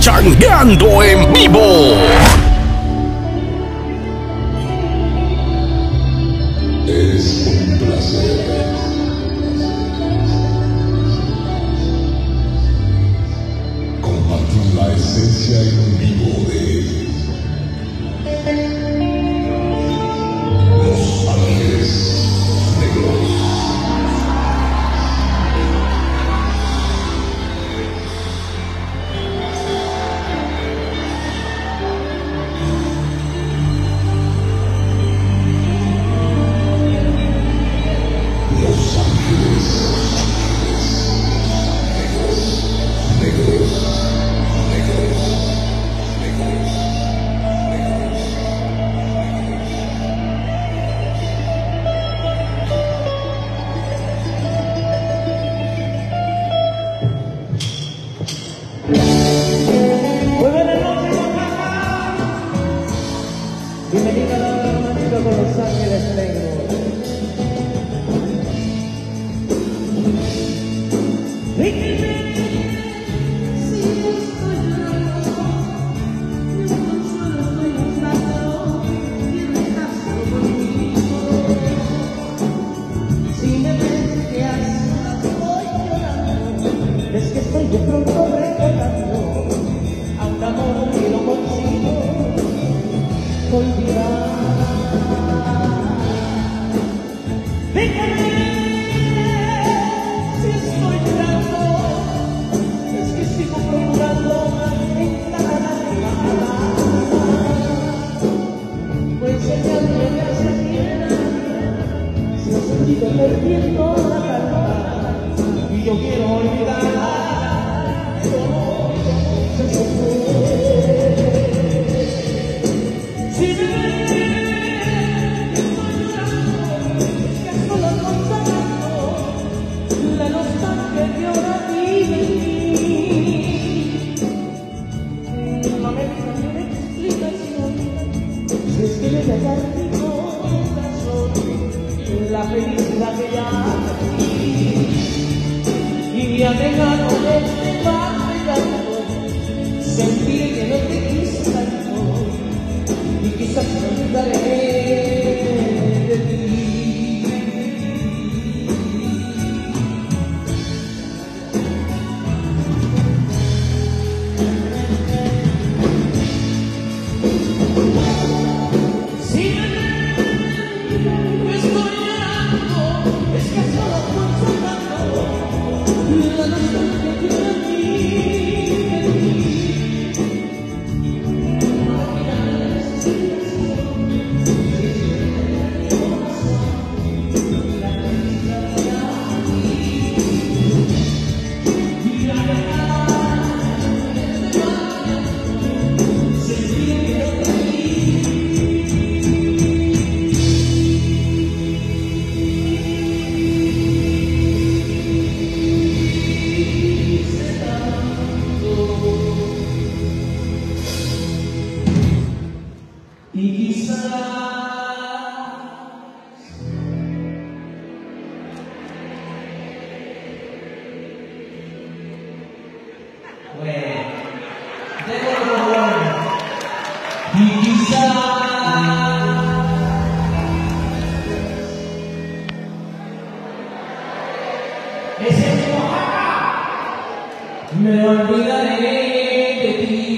Pachangueando en vivo. Es un placer compartir la esencia en vivo de Los Ángeles Negros. Bienvenida a la romántica con Los Ángeles Negros. Si me ves que hasta estoy llorando, es que estoy de pronto recordando a un amor que no consigo olvidar. Déjame, si estoy llorando, es que sigo procurando en cada lágrima, pues ella me hace tierra, si he sentido perdiendo la calma, y yo quiero olvidar. Si me ves que estoy llorando, que solo consolando la nostalgia que ahora vive en mí. No me deja ni una explicación, si es que me deja mi corazón la felicidad que ya perdí, y me ha dejado este tanto sentir que no te quise tanto, y quizás me olvidaré de ti. Si me ves, estoy llorando, es que solo consolando la nostalgia que a y quizás ese mismo me olvidaré de ti.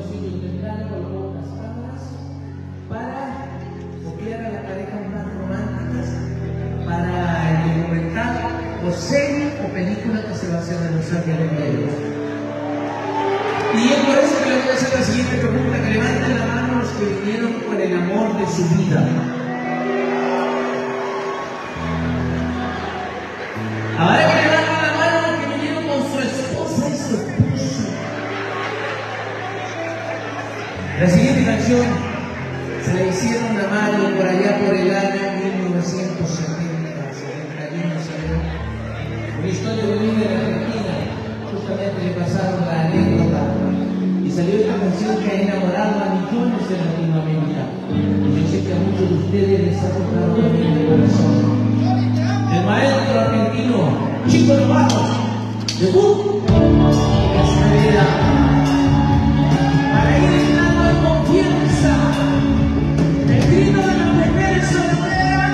sitio temprano, colocamos las cámaras para copiar a las parejas más románticas para el documental o serie o película que se va a hacer en Los Ángeles Negros. Y es por eso que le voy a hacer la siguiente pregunta: que levanten la mano los que vinieron con el amor de su vida. Ahora que levanten la mano los que vinieron con su esposa y su esposo. La siguiente canción se la hicieron a Mario por allá por el año 1970, 71 salió. Una historia de vida de Argentina. Justamente le pasaron la anécdota y salió esta canción que ha enamorado a millones de Latinoamérica. Y yo sé que a muchos de ustedes les ha tocado también el corazón. El maestro argentino Chico Novatos, debut y Cascadera, para ir entrando en confianza, el grito de las mujeres solteras.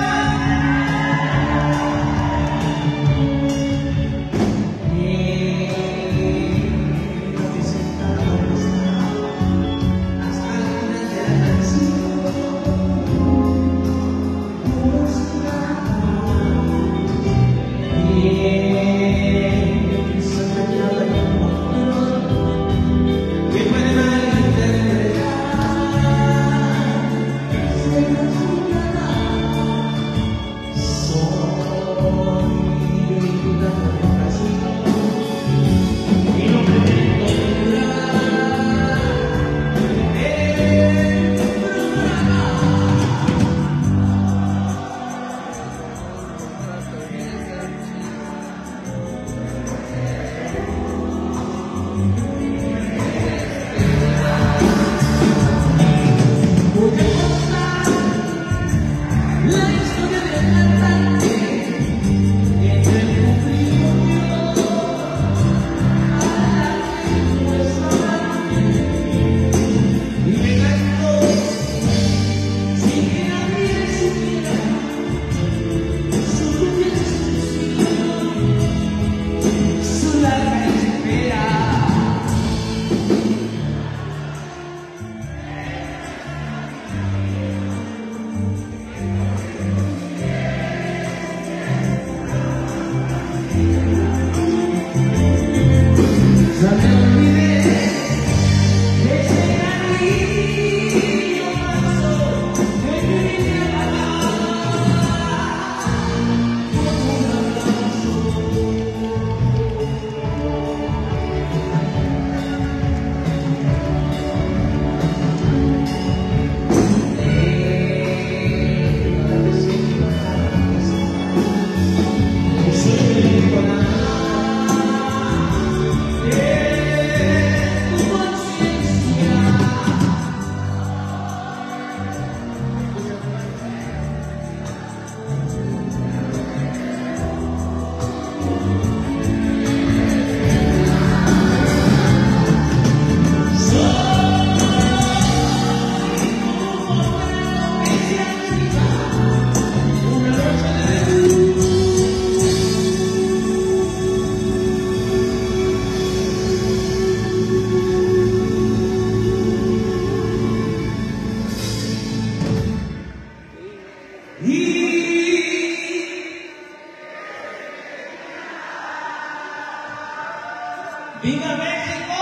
¡Viva México!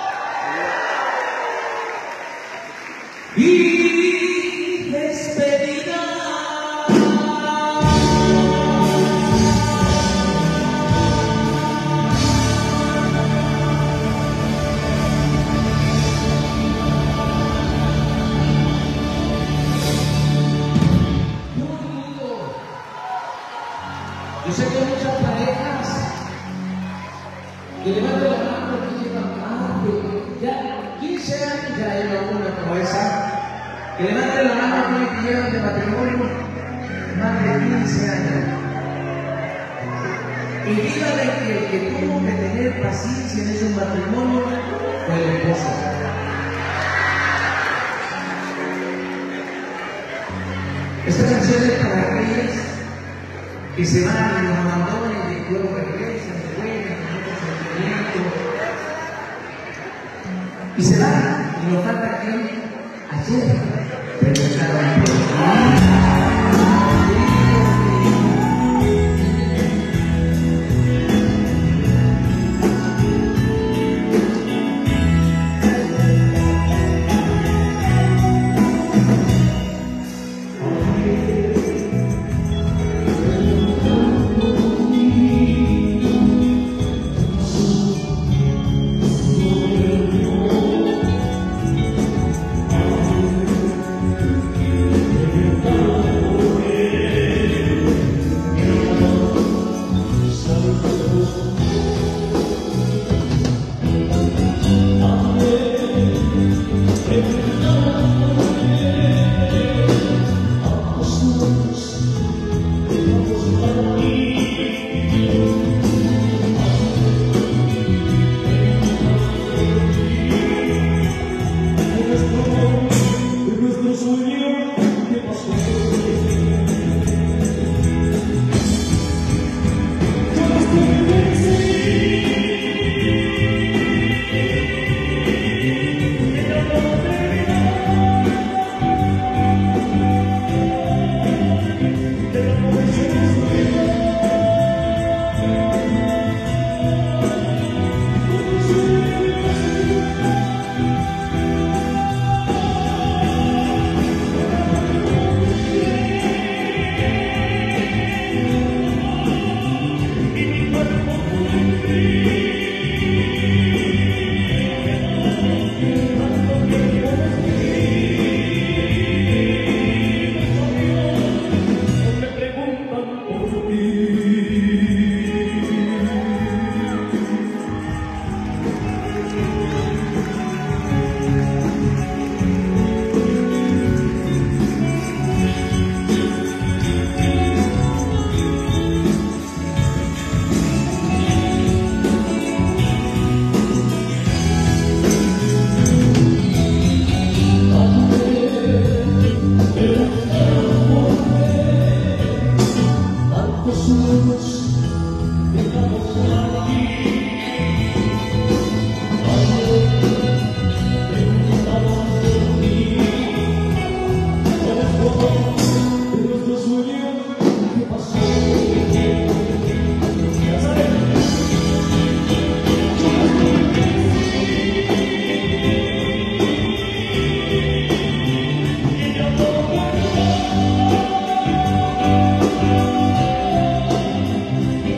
Y despedida. Yo sé que hay muchas parejas que levantan la mano y llevan ya 15 años, ya hay alguna como esa, que levantan la mano y que llevan de matrimonio más de 15 años. Y dígale que el que tuvo que tener paciencia en ese matrimonio fue el esposo. Esta canción es para aquellas que se van y nos abandonan y luego regresan, se vuelven con otro sentimiento y se van y nos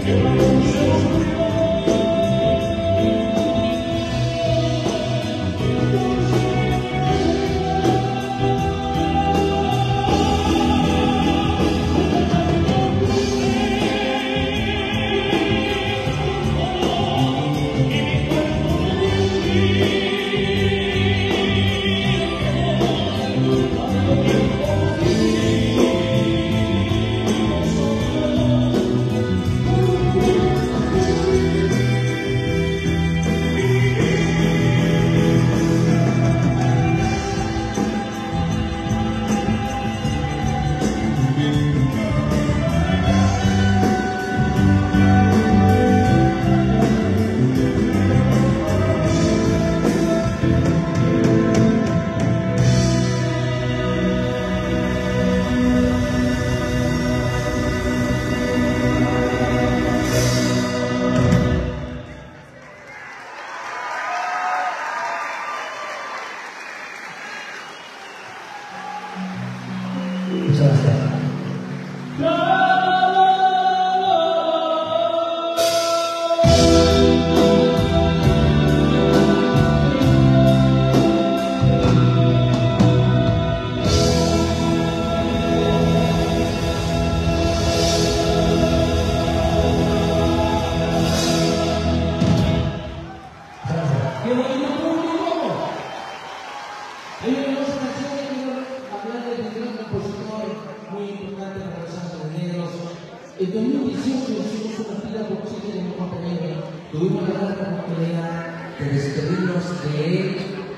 En 2018 hicimos una gira por Chile de mi compañero. Tuvimos la gran oportunidad de despedirnos de él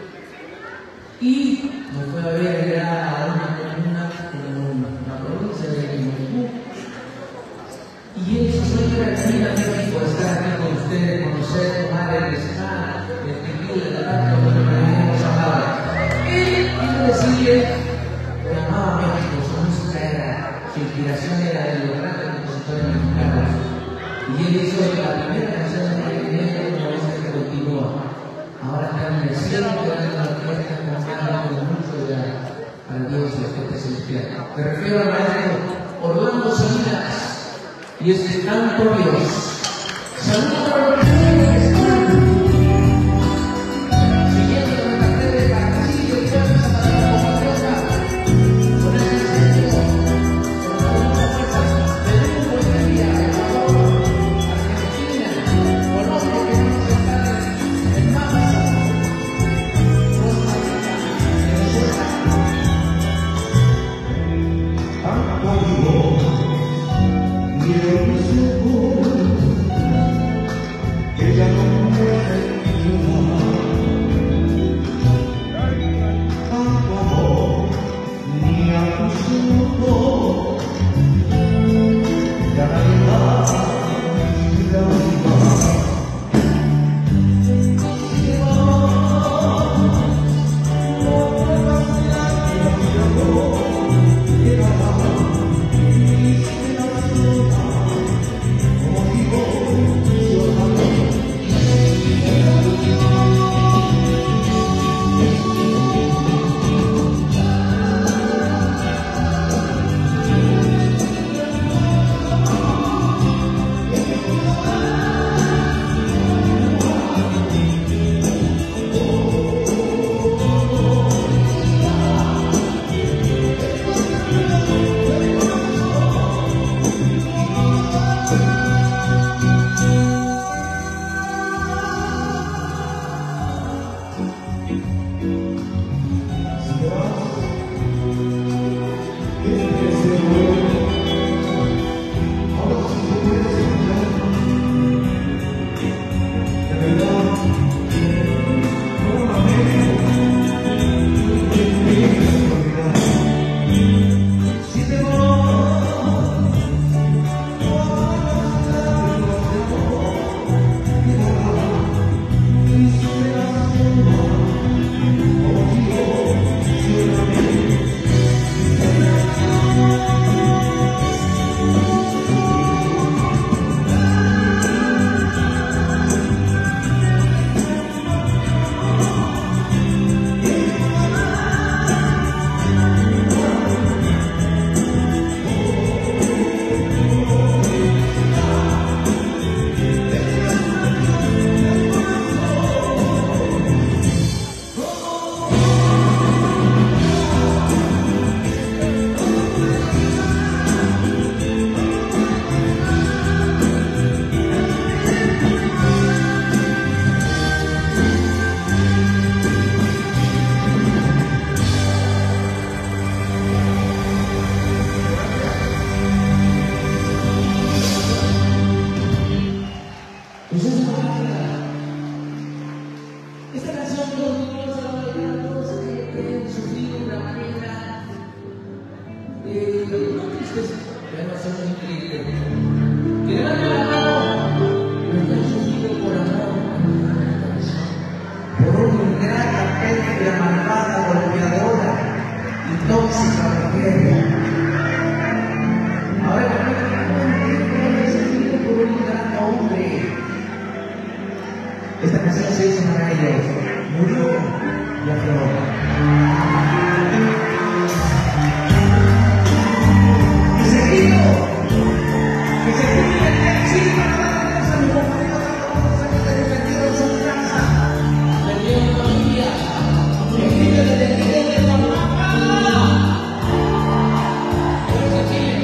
y nos fue a ver allá a una comuna en la provincia de Limón. Y él se sueña aquí a México, estar aquí con ustedes, conocer, tomar el descanso, el sentido de la parte donde nos amaba. Él decide que amaba México, su música era, su inspiración era de los grandes compositores mexicanos. Y él hizo la primera canción de una vez que continúa. Ahora está en el cielo, quedando la orquesta cantando con mucho al Dios de la gente celestial. Me refiero al maestro Orlando Salinas y este canto a Dios. Saludos para los que siguiendo nuestra red de Castillo y Fuerza para la compatriota, con el diseño, con la fuerza de Bolivia, Ecuador, Argentina, Colombia, que vamos a estar en marzo, Costa Rica, Venezuela. Esta canción se hizo para ellos. Murió y afloró. Que se río. Que se río. Sí, mi compañero se defendió en su casa. Perdió una familia. Que vive desde el video de la mamá. Fuerza Chile.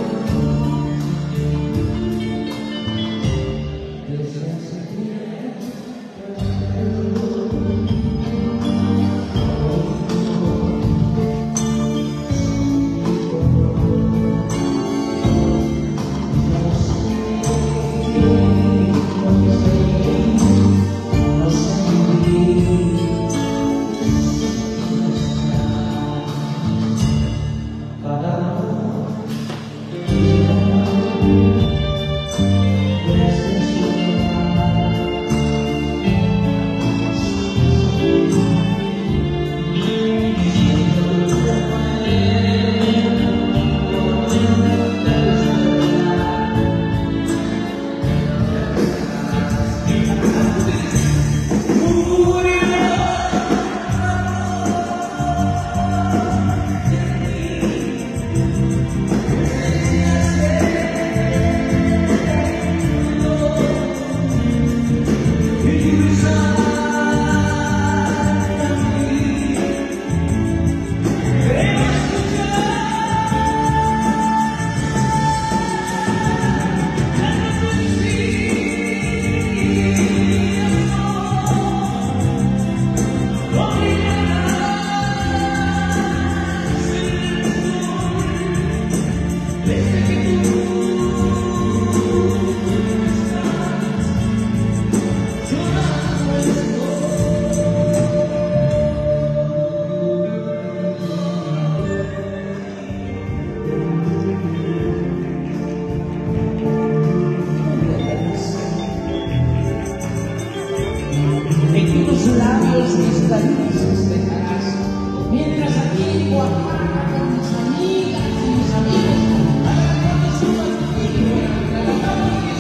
Mientras aquí en Oaxaca con mis amigas y mis amigos agarrando su martillo y cantando y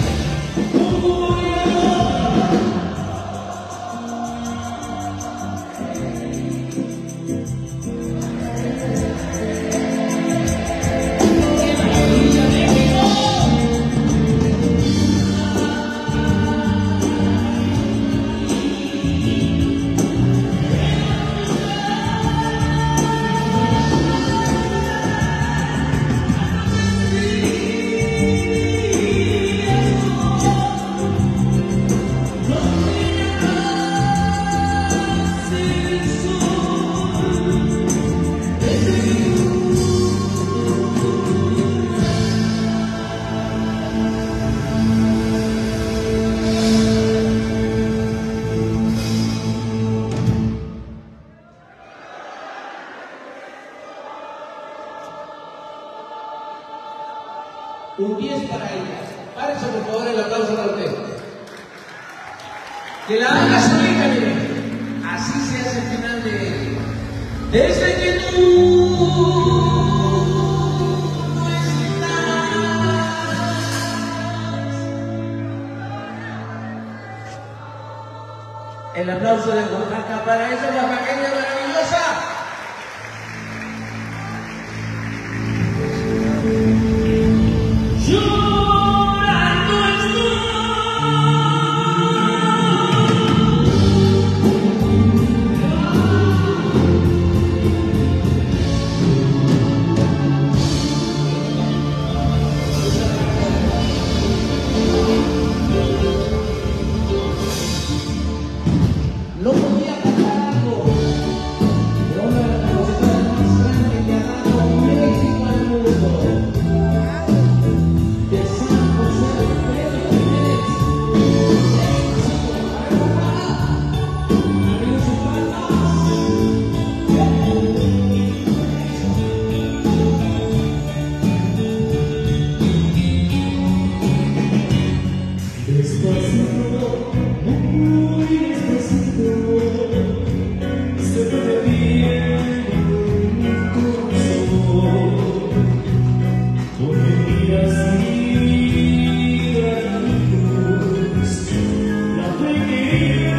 un 10 para ellas. Párese por favor el aplauso para usted. Que la haga su hija, miren. Así se hace el final de Desde que tú no estás. El aplauso de Oaxaca para esa oaxaqueña maravillosa. No podía cantar algo, pero una de las compositoras más grandes que ha dado México al mundo. De San José de Pedro Jiménez. Arriba sus palmas. Despacito, muy despacito, se me pierde mi corazón, porque miras mi luz, la fe que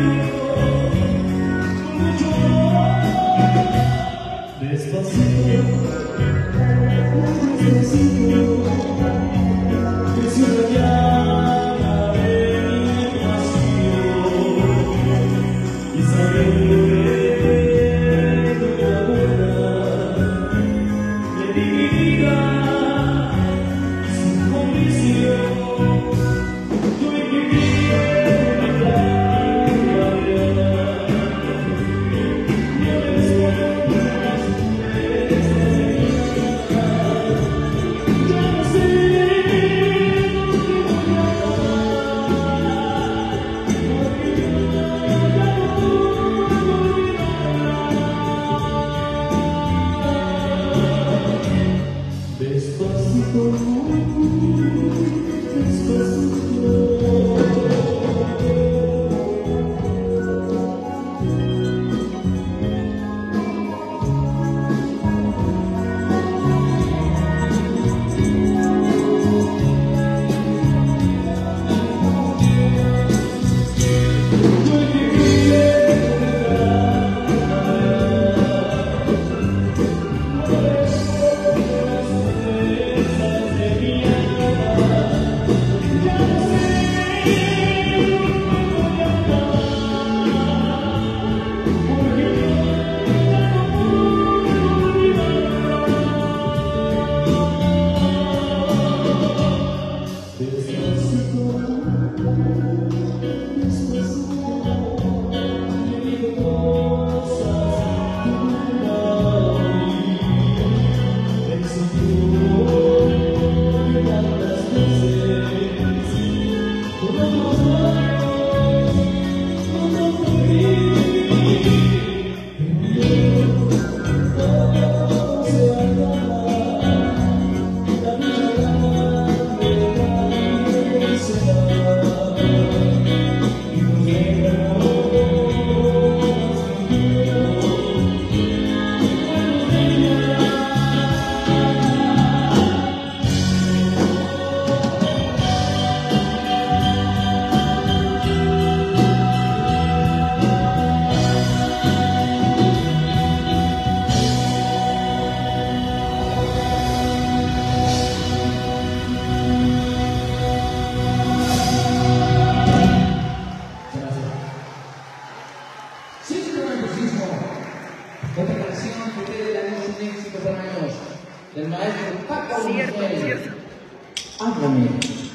Otra canción que ustedes la han hecho un éxito por años, del maestro Paco Cierto. Háblame.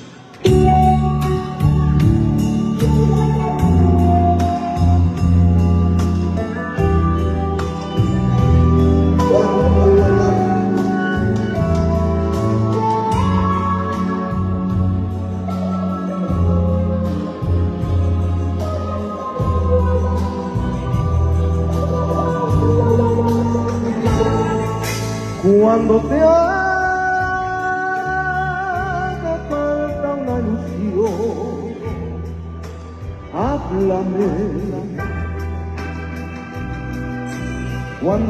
Cuando te haga falta una ilusión, háblame. Cuando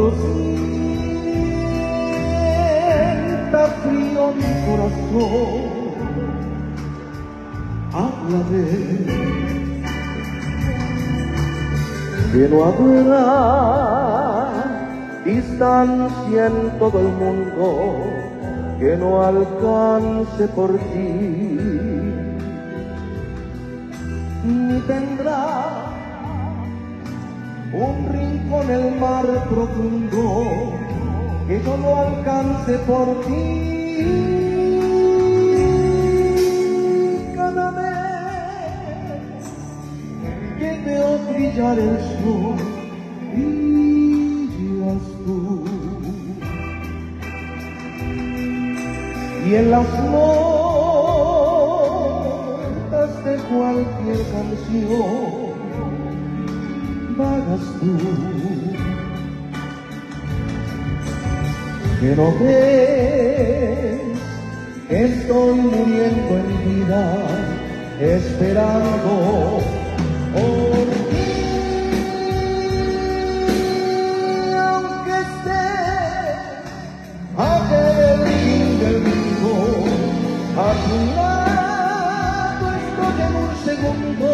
sienta frío mi corazón, háblame. Que no habrá distancia en todo el mundo que no alcance por ti, ni tendrá un rincón en el mar profundo que yo no alcance por ti. Cada vez que veo brillar el sol, tú. Y en las notas de cualquier canción vagas tú, que no ves que estoy muriendo en vida esperando por ti. A tu lado estoy en un segundo,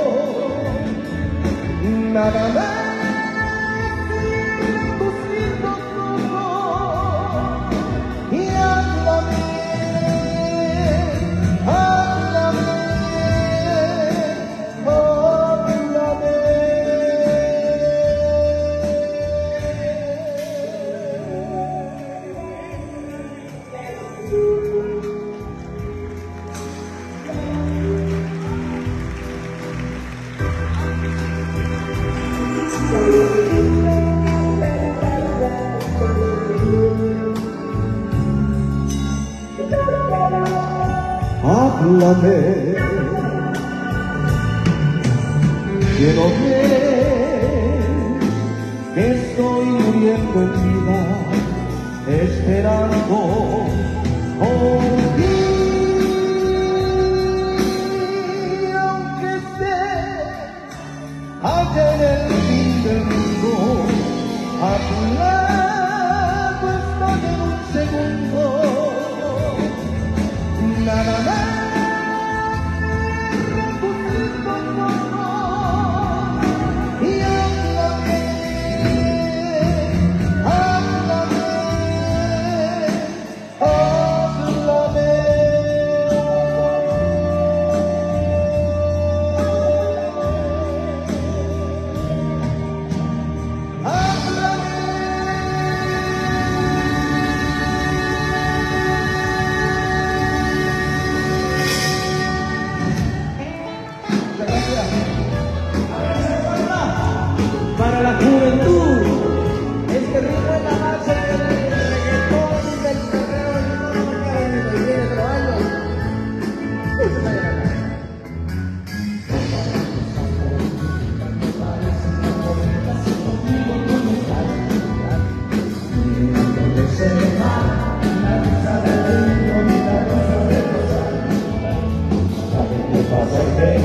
nada más tus lindos ojos y háblame, háblame, háblame. Háblame, que no ves que estoy muriendo en vida esperando por ti, aunque estés allá en el fin del mundo, a tu lado estoy en un segundo, nada más. Para la juventud, este ritmo es la base del reggaetón, del perreo, y no lo que ha venido y viene de los años.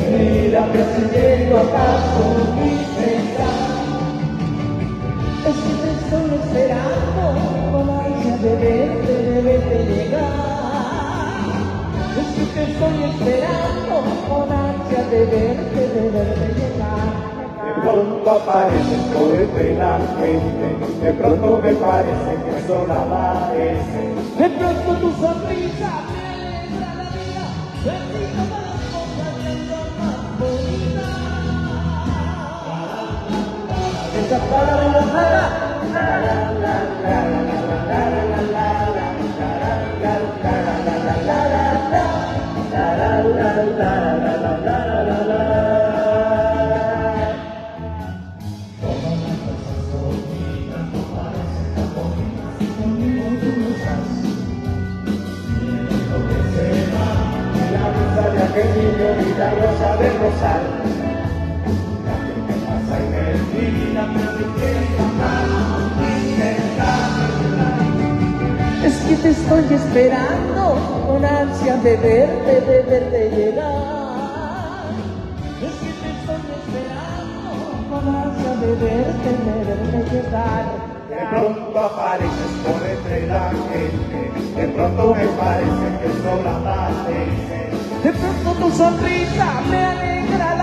Mira, me siguiendo acaso mi pensar. Es que te estoy esperando con ansia de verte llegar. Es que te estoy esperando con ansia de verte llegar. De pronto apareces por entre la gente, de pronto me parece que solo apareces. De pronto tu sonrisa me alegra la vida, bendito de las cosas que son más bonitas. Esa palabra enojada. Que niño vida rosa de rosal, la que me pasa en el día me requiere más. Es que te estoy esperando con ansia de verte llegar. Es que te estoy esperando con ansia de verte llegar. De pronto apareces por entre la gente, de pronto me parece que solo apareces. De pronto tu sonrisa me alegra